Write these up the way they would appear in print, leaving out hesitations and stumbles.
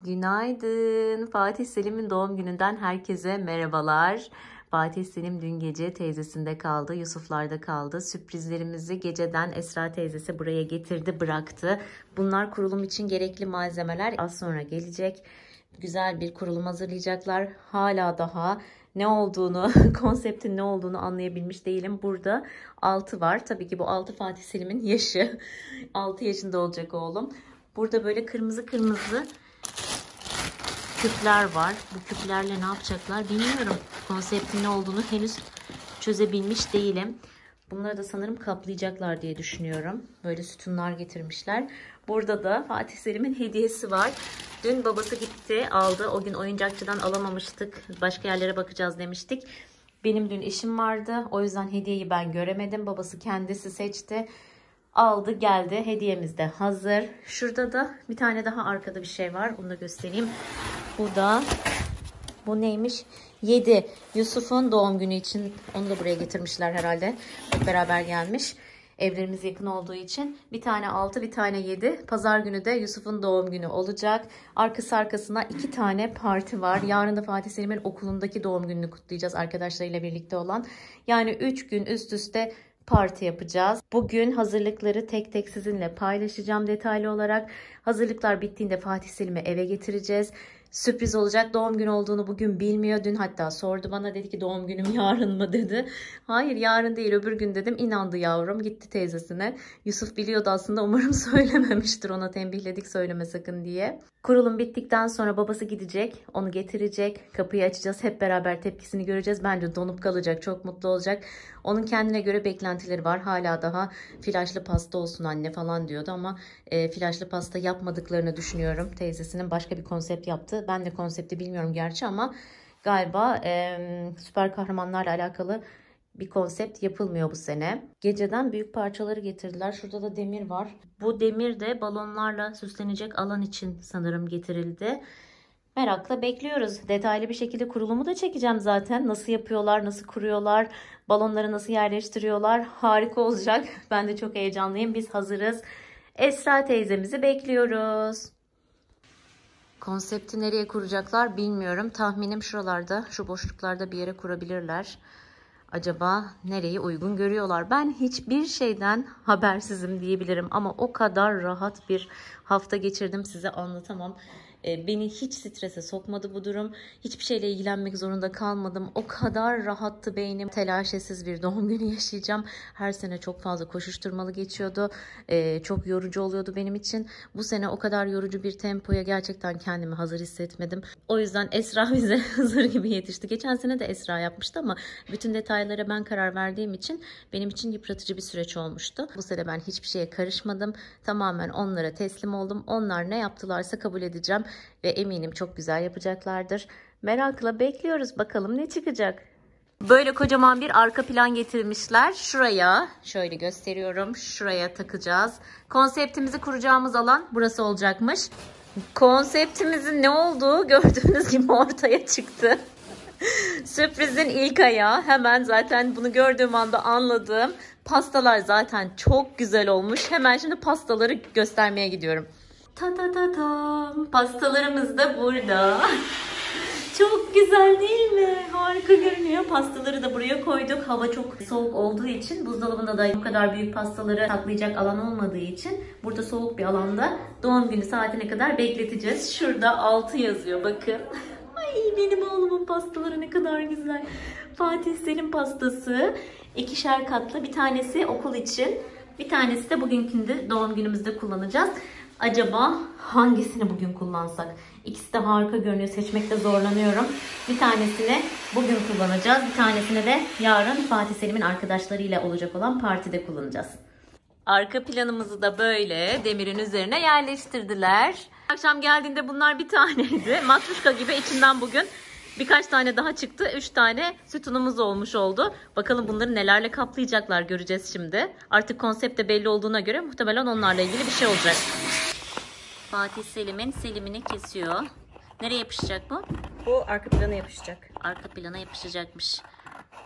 Günaydın. Fatih Selim'in doğum gününden herkese merhabalar. Fatih Selim dün gece teyzesinde kaldı, Yusuflar'da kaldı. Sürprizlerimizi geceden Esra teyzesi buraya getirdi, bıraktı. Bunlar kurulum için gerekli malzemeler. Az sonra gelecek. Güzel bir kurulum hazırlayacaklar. Hala daha ne olduğunu, konseptin ne olduğunu anlayabilmiş değilim. Burada 6 var. Tabii ki bu 6 Fatih Selim'in yaşı. 6 yaşında olacak oğlum. Burada böyle kırmızı kırmızı küpler var. Bu küplerle ne yapacaklar bilmiyorum. Konseptin ne olduğunu henüz çözebilmiş değilim. Bunları da sanırım kaplayacaklar diye düşünüyorum. Böyle sütunlar getirmişler. Burada da Fatih Selim'in hediyesi var. Dün babası gitti aldı. O gün oyuncakçıdan alamamıştık. Başka yerlere bakacağız demiştik. Benim dün işim vardı. O yüzden hediyeyi ben göremedim. Babası kendisi seçti. Aldı geldi. Hediyemiz de hazır. Şurada da bir tane daha arkada bir şey var. Onu da göstereyim. Bu neymiş? 7. Yusuf'un doğum günü için onu da buraya getirmişler herhalde. Hep beraber gelmiş. Evlerimiz yakın olduğu için. Bir tane 6, bir tane 7. Pazar günü de Yusuf'un doğum günü olacak. Arkasına 2 tane parti var. Yarın da Fatih Selim'in okulundaki doğum gününü kutlayacağız arkadaşlarıyla birlikte olan. Yani 3 gün üst üste parti yapacağız. Bugün hazırlıkları tek tek sizinle paylaşacağım detaylı olarak. Hazırlıklar bittiğinde Fatih Selim'i eve getireceğiz. Sürpriz olacak. Doğum günü olduğunu bugün bilmiyor. Dün hatta sordu bana, dedi ki doğum günüm yarın mı dedi. Hayır yarın değil öbür gün dedim. İnandı yavrum, gitti teyzesine. Yusuf biliyordu aslında, umarım söylememiştir, ona tembihledik söyleme sakın diye. Kurulum bittikten sonra babası gidecek, onu getirecek, kapıyı açacağız, hep beraber tepkisini göreceğiz. Bence donup kalacak, çok mutlu olacak. Onun kendine göre beklentileri var. Hala daha flaşlı pasta olsun anne falan diyordu ama flaşlı pasta yapmadıklarını düşünüyorum. Teyzesinin başka bir konsept yaptı. Ben de konsepti bilmiyorum gerçi ama galiba süper kahramanlarla alakalı bir konsept yapılmıyor bu sene. Geceden büyük parçaları getirdiler. Şurada da demir var. Bu demir de balonlarla süslenecek alan için sanırım getirildi. Merakla bekliyoruz. Detaylı bir şekilde kurulumu da çekeceğim zaten. Nasıl yapıyorlar, nasıl kuruyorlar, balonları nasıl yerleştiriyorlar. Harika olacak. Ben de çok heyecanlıyım. Biz hazırız. Esra teyzemizi bekliyoruz. Konsepti nereye kuracaklar bilmiyorum. Tahminim şuralarda, şu boşluklarda bir yere kurabilirler. Acaba nereyi uygun görüyorlar? Ben hiçbir şeyden habersizim diyebilirim ama o kadar rahat bir hafta geçirdim, size anlatamam. Beni hiç strese sokmadı bu durum. Hiçbir şeyle ilgilenmek zorunda kalmadım. O kadar rahattı beynim. Telaşesiz bir doğum günü yaşayacağım. Her sene çok fazla koşuşturmalı geçiyordu. Çok yorucu oluyordu benim için. Bu sene o kadar yorucu bir tempoya gerçekten kendimi hazır hissetmedim. O yüzden Esra bize hazır gibi yetişti. Geçen sene de Esra yapmıştı ama bütün detaylara ben karar verdiğim için benim için yıpratıcı bir süreç olmuştu. Bu sene ben hiçbir şeye karışmadım. Tamamen onlara teslim oldum. Onlar ne yaptılarsa kabul edeceğim. Ve eminim çok güzel yapacaklardır. Merakla bekliyoruz, bakalım ne çıkacak. Böyle kocaman bir arka plan getirmişler. Şuraya şöyle gösteriyorum. Şuraya takacağız. Konseptimizi kuracağımız alan burası olacakmış. Konseptimizin ne olduğu gördüğünüz gibi ortaya çıktı. Sürprizin ilk ayağı. Hemen zaten bunu gördüğüm anda anladım. Pastalar zaten çok güzel olmuş. Hemen şimdi pastaları göstermeye gidiyorum. Ta ta ta tam. Pastalarımız da burada. Çok güzel değil mi? Harika görünüyor. Pastaları da buraya koyduk. Hava çok soğuk olduğu için buzdolabında da bu kadar büyük pastaları saklayacak alan olmadığı için burada soğuk bir alanda doğum günü saatine kadar bekleteceğiz. Şurada 6 yazıyor bakın. Ay benim oğlumun pastaları ne kadar güzel. Fatih Selim pastası. 2'şer katlı. Bir tanesi okul için. Bir tanesi de bugünkünde doğum günümüzde kullanacağız. Acaba hangisini bugün kullansak? İkisi de harika görünüyor. Seçmekte zorlanıyorum. Bir tanesini bugün kullanacağız. Bir tanesini de yarın Fatih Selim'in arkadaşlarıyla olacak olan partide kullanacağız. Arka planımızı da böyle demirin üzerine yerleştirdiler. Akşam geldiğinde bunlar bir taneydi. Matruşka gibi içinden bugün birkaç tane daha çıktı. 3 tane sütunumuz olmuş oldu. Bakalım bunları nelerle kaplayacaklar, göreceğiz şimdi. Artık konsept de belli olduğuna göre muhtemelen onlarla ilgili bir şey olacak. Fatih Selim'in Selim'ini kesiyor. Nereye yapışacak bu? Bu arka plana yapışacak. Arka plana yapışacakmış.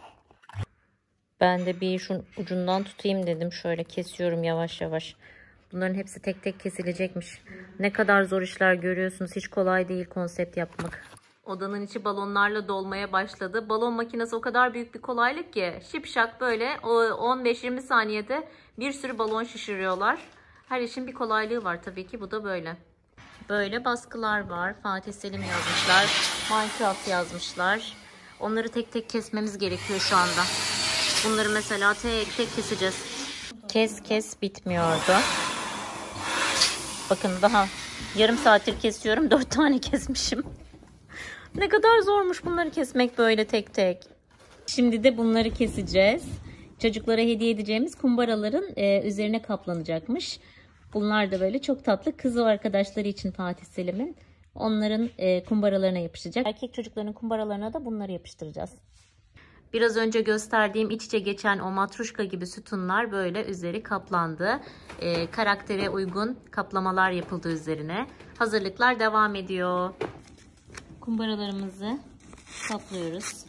Ben de bir şunun ucundan tutayım dedim. Şöyle kesiyorum yavaş yavaş. Bunların hepsi tek tek kesilecekmiş. Ne kadar zor işler görüyorsunuz. Hiç kolay değil konsept yapmak. Odanın içi balonlarla dolmaya başladı. Balon makinesi o kadar büyük bir kolaylık ki. Şipşak böyle 15-20 saniyede bir sürü balon şişiriyorlar. Her işin bir kolaylığı var tabii ki. Bu da böyle. Böyle baskılar var. Fatih Selim yazmışlar. Minecraft yazmışlar. Onları tek tek kesmemiz gerekiyor şu anda. Bunları mesela tek tek keseceğiz. Kes bitmiyordu. Bakın daha yarım saattir kesiyorum. 4 tane kesmişim. Ne kadar zormuş bunları kesmek böyle tek tek. Şimdi de bunları keseceğiz. Çocuklara hediye edeceğimiz kumbaraların üzerine kaplanacakmış. Bunlar da böyle çok tatlı kız arkadaşları için Fatih Selim'in. Onların kumbaralarına yapışacak. Erkek çocukların kumbaralarına da bunları yapıştıracağız. Biraz önce gösterdiğim iç içe geçen o matruşka gibi sütunlar böyle üzeri kaplandı. Karaktere uygun kaplamalar yapıldı üzerine. Hazırlıklar devam ediyor. Kumbaralarımızı kaplıyoruz.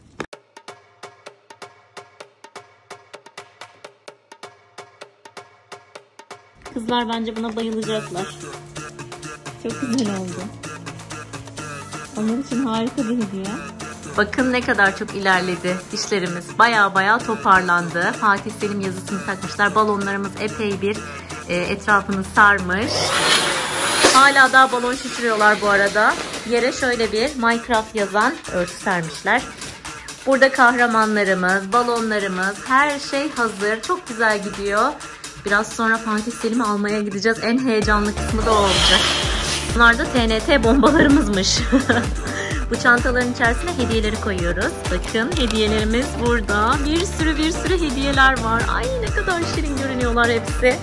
Kızlar bence buna bayılacaklar. Çok güzel oldu. Onlar için harika bir hediye. Bakın ne kadar çok ilerledi dişlerimiz. Baya toparlandı. Fatih Selim yazısını takmışlar. Balonlarımız epey bir etrafını sarmış. Hala daha balon şişiriyorlar bu arada. Yere şöyle bir Minecraft yazan örtü sermişler. Burada kahramanlarımız, balonlarımız, her şey hazır. Çok güzel gidiyor. Biraz sonra Fatih Selim'i almaya gideceğiz. En heyecanlı kısmı da o olacak. Bunlar da TNT bombalarımızmış. Bu çantaların içerisine hediyeleri koyuyoruz. Bakın hediyelerimiz burada. Bir sürü hediyeler var. Ay ne kadar şirin görünüyorlar hepsi.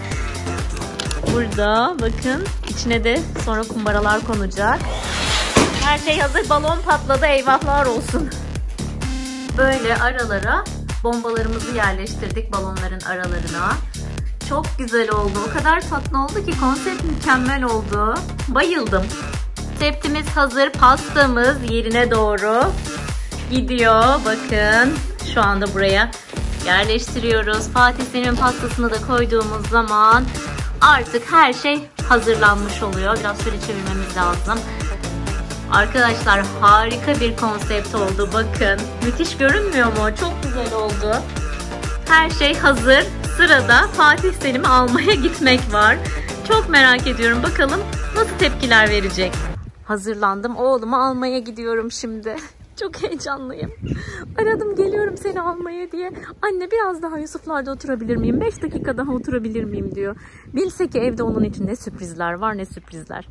Burada bakın içine de sonra kumbaralar konacak. Her şey hazır. Balon patladı. Eyvahlar olsun. Böyle aralara bombalarımızı yerleştirdik balonların aralarına. Çok güzel oldu. O kadar tatlı oldu ki konsept mükemmel oldu. Bayıldım. Tepsimiz hazır. Pastamız yerine doğru gidiyor. Bakın şu anda buraya yerleştiriyoruz. Fatih Selim'in pastasını da koyduğumuz zaman artık her şey hazırlanmış oluyor. Biraz şöyle çevirmemiz lazım. Arkadaşlar harika bir konsept oldu. Bakın müthiş görünmüyor mu? Çok güzel oldu. Her şey hazır. Sırada Fatih Selim'i almaya gitmek var. Çok merak ediyorum. Bakalım nasıl tepkiler verecek. Hazırlandım. Oğlumu almaya gidiyorum şimdi. Çok heyecanlıyım. Aradım geliyorum seni almaya diye. Anne biraz daha Yusuflar'da oturabilir miyim? 5 dakika daha oturabilir miyim diyor. Bilse ki evde onun için ne sürprizler var ne sürprizler.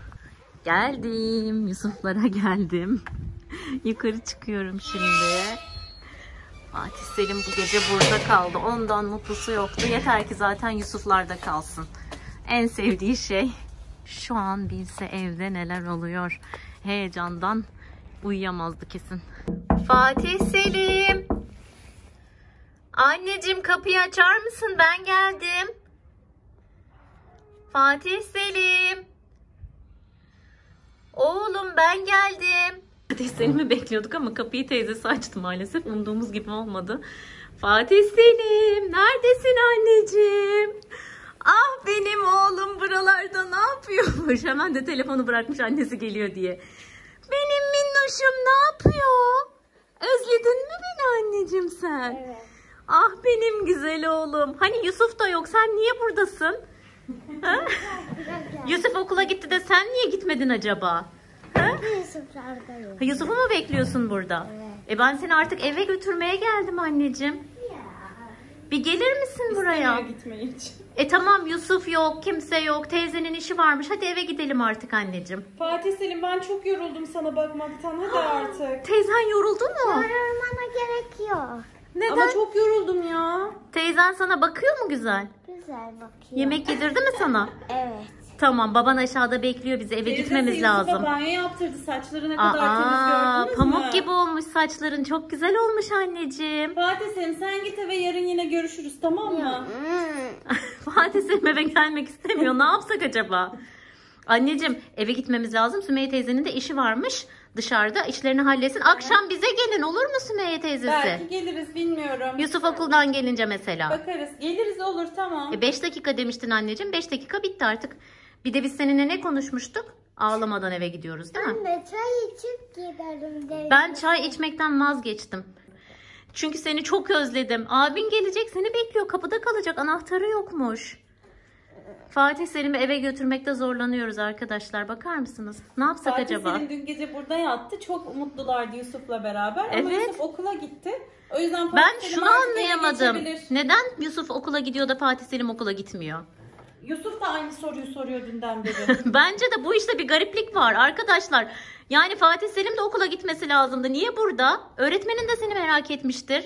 Geldim. Yusuflara geldim. Yukarı çıkıyorum şimdi. Fatih Selim bu gece burada kaldı. Ondan mutlusu yoktu. Yeter ki zaten Yusuflar'da kalsın. En sevdiği şey. Şu an bilse evde neler oluyor. Heyecandan uyuyamazdı kesin. Fatih Selim. Anneciğim kapıyı açar mısın? Ben geldim. Fatih Selim. Oğlum ben geldim. Fatih Selim'i bekliyorduk ama kapıyı teyzesi açtı maalesef. Umduğumuz gibi olmadı. Fatih Selim neredesin anneciğim? Ah benim oğlum buralarda ne yapıyormuş? Hemen de telefonu bırakmış annesi geliyor diye. Benim minnoşum ne yapıyor? Özledin mi beni anneciğim sen? Evet. Ah benim güzel oğlum. Hani Yusuf da yok, sen niye buradasın? Yusuf okula gitti de sen niye gitmedin acaba? Yusuf'u mu bekliyorsun burada? Evet. Ben seni artık eve götürmeye geldim anneciğim. Ya. Bir gelir misin buraya? Gitmeyi için. Tamam Yusuf yok, kimse yok. Teyzenin işi varmış. Hadi eve gidelim artık anneciğim. Fatih Selim ben çok yoruldum sana bakmaktan. Hadi artık. Teyzen yoruldu mu? Yorulmana gerek yok. Neden? Ama çok yoruldum ya. Teyzen sana bakıyor mu güzel? Güzel bakıyor. Yemek yedirdi mi sana? Evet. Tamam baban aşağıda bekliyor bizi. Eve gitmemiz lazım. Teyzesi banyo yaptırdı. Saçları ne kadar temiz gördünüz mü? Pamuk gibi olmuş saçların. Çok güzel olmuş anneciğim. Fatih Selim sen git eve yarın yine görüşürüz tamam mı? Fatih Selim eve gelmek istemiyor. Ne yapsak acaba? Anneciğim eve gitmemiz lazım. Sümeyye teyzenin de işi varmış. Dışarıda işlerini halletsin. Akşam bize gelin olur mu Sümeyye teyzesi? Belki geliriz bilmiyorum. Yusuf okuldan gelince mesela. Bakarız. Geliriz olur tamam. 5 dakika demiştin anneciğim. 5 dakika bitti artık. Bir de biz seninle ne konuşmuştuk? Ağlamadan eve gidiyoruz değil mi? Anne çay içip gidelim dedim. Ben çay içmekten vazgeçtim. Çünkü seni çok özledim. Abin gelecek seni bekliyor. Kapıda kalacak. Anahtarı yokmuş. Fatih Selim'i eve götürmekte zorlanıyoruz arkadaşlar. Bakar mısınız? Ne yapsak Fatih acaba? Selim dün gece burada yattı. Çok mutlulardı Yusuf'la beraber. Ama Evet. Yusuf okula gitti. O yüzden Fatih Ben Selim şunu artık eve anlayamadım. geçebilir. Neden Yusuf okula gidiyor da Fatih Selim okula gitmiyor? Yusuf da aynı soruyu soruyor dünden beri. Bence de bu işte bir gariplik var arkadaşlar. Yani Fatih Selim de okula gitmesi lazımdı. Niye burada? Öğretmenin de seni merak etmiştir.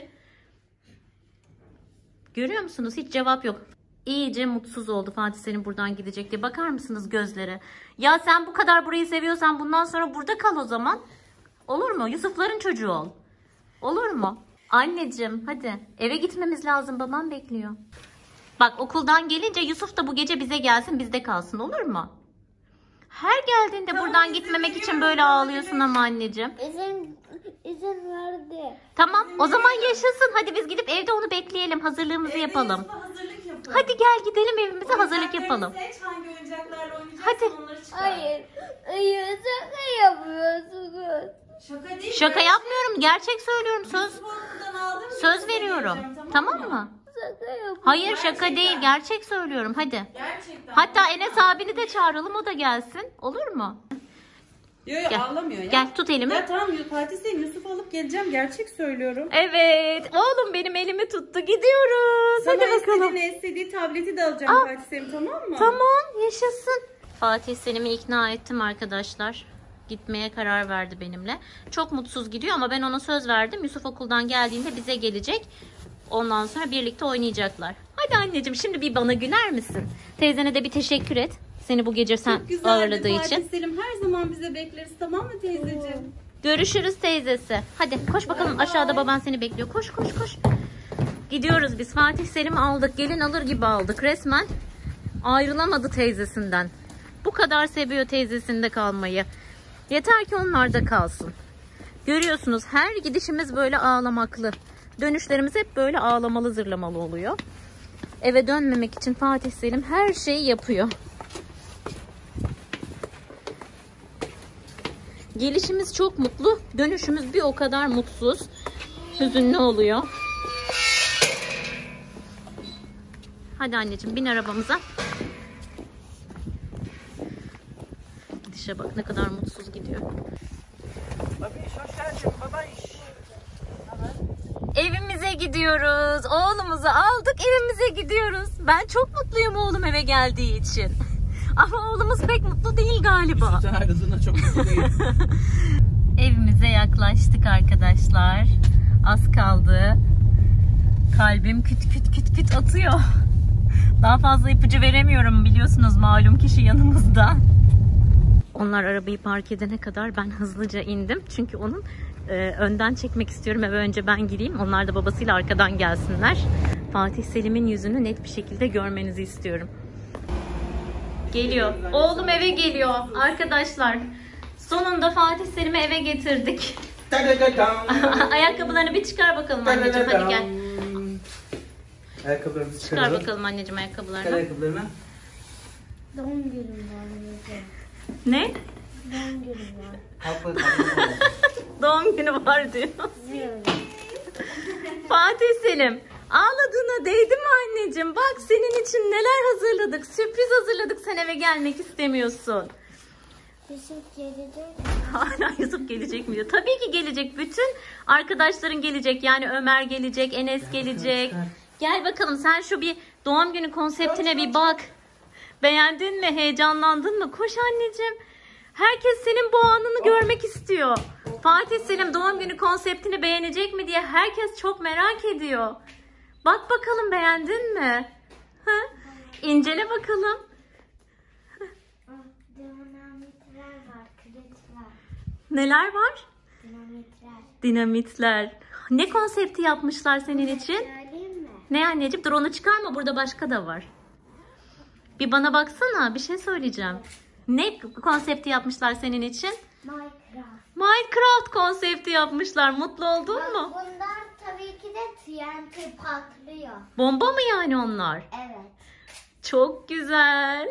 Görüyor musunuz? Hiç cevap yok. İyice mutsuz oldu Fatih Selim buradan gidecek diye. Bakar mısınız gözlere? Ya sen bu kadar burayı seviyorsan bundan sonra burada kal o zaman. Olur mu? Yusufların çocuğu ol. Olur mu? Anneciğim hadi eve gitmemiz lazım. Babam bekliyor. Bak okuldan gelince Yusuf da bu gece bize gelsin bizde kalsın olur mu? Her geldiğinde Tamam, buradan izin gitmemek için veriyorum, böyle tamam, ağlıyorsun evet. ama anneciğim. İzin verdi. Tamam o zaman yaşasın. Hadi biz gidip evde onu bekleyelim. Hazırlığımızı yapalım. Yusuf'a hazırlık yapın. Hadi gel gidelim evimize hazırlık Oyuncaklarını yapalım. Seç, hangi oyuncaklarla oynayacaksın Hadi. onları çıkar. Hayır. Hayır şaka yapıyorsunuz. Şaka değil. Şaka yapmıyorum. Gerçek söylüyorum söz. Yusuf'u okuldan aldım. Söz veriyorum. Tamam mı? Şaka yapıyorsunuz. Hayır şaka değil. Gerçek söylüyorum. Hadi. Gerçekten. Hatta Enes abini de çağıralım o da gelsin. Olur mu? Yok Gel. ağlamıyor ya. Gel tut elimi. Ya tamam Fatih Selim Yusuf'u alıp geleceğim. Gerçek söylüyorum. Evet. Oğlum benim elimi tuttu. Gidiyoruz. Sana Hadi bakalım. istediği tableti de alacağım Fatih Selim tamam mı? Tamam yaşasın. Fatih Selim'i ikna ettim arkadaşlar. Gitmeye karar verdi benimle. Çok mutsuz gidiyor ama ben ona söz verdim. Yusuf okuldan geldiğinde bize gelecek. Ondan sonra birlikte oynayacaklar. Hadi anneciğim şimdi bir bana güler misin? Teyzene de bir teşekkür et. Seni bu gece sen Çok güzeldi ağırladığı Fatih için. Selim her zaman bize bekleriz tamam mı teyzeciğim? Görüşürüz teyzesi. Hadi koş bakalım aşağıda baban seni bekliyor. Koş koş koş. Gidiyoruz biz. Fatih Selim'i aldık. Gelin alır gibi aldık. Resmen ayrılamadı teyzesinden. Bu kadar seviyor teyzesinde kalmayı. Yeter ki onlar da kalsın. Görüyorsunuz her gidişimiz böyle ağlamaklı. Dönüşlerimiz hep böyle ağlamalı zırlamalı oluyor. Eve dönmemek için Fatih Selim her şeyi yapıyor. Gelişimiz çok mutlu. Dönüşümüz bir o kadar mutsuz. Hüzünlü oluyor. Hadi anneciğim bin arabamıza. Gidişe bak ne kadar mutsuz gidiyor. Evimize gidiyoruz. Oğlumuzu aldık evimize gidiyoruz. Ben çok mutluyum oğlum eve geldiği için. Ama oğlumuz pek mutlu değil galiba. Sen ayrıldığında çok mutlu değil. Evimize yaklaştık arkadaşlar. Az kaldı. Kalbim küt küt küt küt atıyor. Daha fazla ipucu veremiyorum biliyorsunuz malum kişi yanımızda. Onlar arabayı park edene kadar ben hızlıca indim. Çünkü onun önden çekmek istiyorum. Eve önce ben gireyim. Onlar da babasıyla arkadan gelsinler. Fatih Selim'in yüzünü net bir şekilde görmenizi istiyorum. Geliyor. Oğlum eve geliyor. Arkadaşlar sonunda Fatih Selim'i eve getirdik. Ayakkabılarını bir çıkar bakalım anneciğim. Hadi gel. Ayakkabılarımızı Çıkar çıkaralım. bakalım anneciğim ayakkabılarını. Ayakkabılarını. Doğum günüm var. Ne? Doğum günüm var. Doğum günü var diyor. Biliyorum. Fatih Selim ağladığına değdi mi anneciğim? Bak senin için neler hazırladık. Sürpriz hazırladık sen eve gelmek istemiyorsun. Yusuf gelecek. Hala Yusuf gelecek mi diyor. Tabii ki gelecek. Bütün arkadaşların gelecek. Yani Ömer gelecek, Enes gelecek. Gel bakalım sen şu bir doğum günü konseptine bir bak. Beğendin mi? Heyecanlandın mı? Koş anneciğim. Herkes senin bu anını görmek istiyor. Fatih Selim doğum günü konseptini beğenecek mi diye herkes çok merak ediyor. Bak bakalım beğendin mi? Ha? İncele bakalım. Dinamitler var. Kılıçlar. Neler var? Dinamitler. Dinamitler. Ne konsepti yapmışlar senin için? Söyleyeyim mi? Ne anneciğim? Dur onu çıkarma. Burada başka da var. Bir bana baksana. Bir şey söyleyeceğim. Ne konsepti yapmışlar senin için? Minecraft. Minecraft konsepti yapmışlar. Mutlu oldun mu? Bunlar tabii ki de TNT patlıyor. Bomba mı yani onlar? Evet. Çok güzel.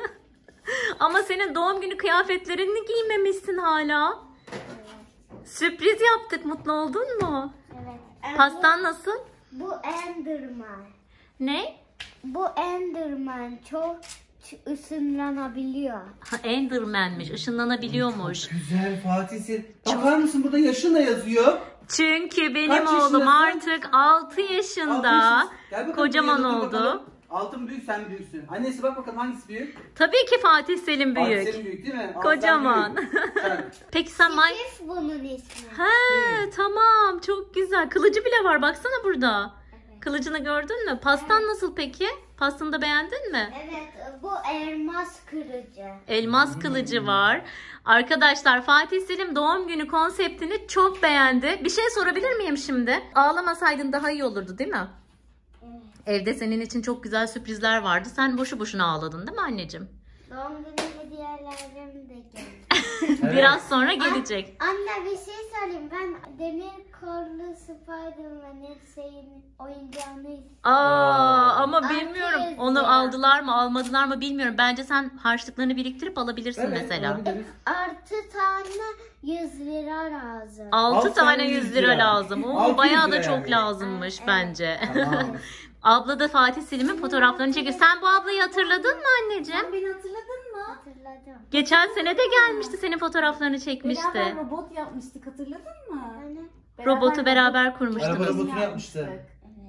Ama senin doğum günü kıyafetlerini giymemişsin hala. Evet. Sürpriz yaptık. Mutlu oldun mu? Evet. Pastan nasıl? Bu Enderman. Ne? Bu Enderman çok ısınlanabiliyor. Ha, Enderman'miş. Işınlanabiliyormuş. Güzel Fatih Selim. Bakar mısın burada yaşın da yazıyor. Çünkü benim Kaç oğlum yaşındasın? artık 6 yaşında. Gel bakalım, Kocaman yanına dur oldu. bakalım. Altın büyük, sen büyüksün. Annesi bak bakalım hangisi büyük? Tabii ki Fatih Selim Fatih büyük. Selim büyük değil mi? Al, Kocaman. sen büyük. Sen. Peki sen Sif bunun ismi. He, tamam, çok güzel. Kılıcı bile var, baksana burada. Evet. Kılıcını gördün mü? Pastan nasıl peki? Pastanı da beğendin mi? Evet, bu elmas kırıcı. Elmas kılıcı var. Arkadaşlar Fatih Selim doğum günü konseptini çok beğendi. Bir şey sorabilir miyim şimdi? Ağlamasaydın daha iyi olurdu değil mi? Evet. Evde senin için çok güzel sürprizler vardı. Sen boşu boşuna ağladın değil mi anneciğim? Doğum günü hediyelerim de geldi. Evet. Biraz sonra gelecek. Anne bir şey söyleyeyim. Ben demir kollu Spider-Man'in oyuncağını istiyorum. Ama Artı bilmiyorum. 100 Onu lira. aldılar mı almadılar mı bilmiyorum. Bence sen harçlıklarını biriktirip alabilirsin Evet, mesela. olabiliriz. Artı tane 100 lira lazım. 6 Altı tane tane 100 100 lira lira. lazım. Oo, 600 bayağı da lira çok yani. lazımmış Evet. bence. Tamam. Abla da Fatih Selim'in fotoğraflarını çekiyor. Sen bu ablayı hatırladın mı anneciğim? Beni hatırladın mı? Hatırladım. Geçen sene de gelmişti, senin fotoğraflarını çekmişti. Beraber robot yapmıştık, hatırladın mı? Hani? Robotu beraber Araba kurmuştunuz. robotunu yapmıştı. Evet.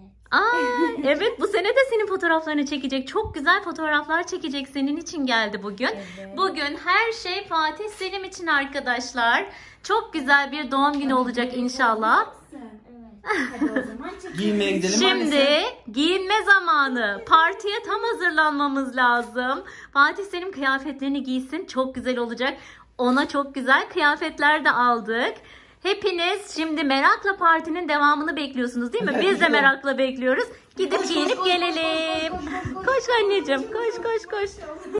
Aa, evet, bu sene de senin fotoğraflarını çekecek. Çok güzel fotoğraflar çekecek. Senin için geldi bugün. Evet. Bugün her şey Fatih Selim için arkadaşlar. Çok güzel bir doğum günü olacak inşallah. Evet. Hadi o zaman çekelim. Giymeye gidelim Şimdi annesi. giyinme zamanı. Partiye tam hazırlanmamız lazım. Fatih Selim kıyafetlerini giysin. Çok güzel olacak. Ona çok güzel kıyafetler de aldık. Hepiniz şimdi merakla partinin devamını bekliyorsunuz değil mi? Evet, Biz de gidiyorum. merakla bekliyoruz. Gidip Koş, koş, giyinip koş, koş, gelelim. koş, koş, koş, koş. Koş anneciğim, koş koş koş.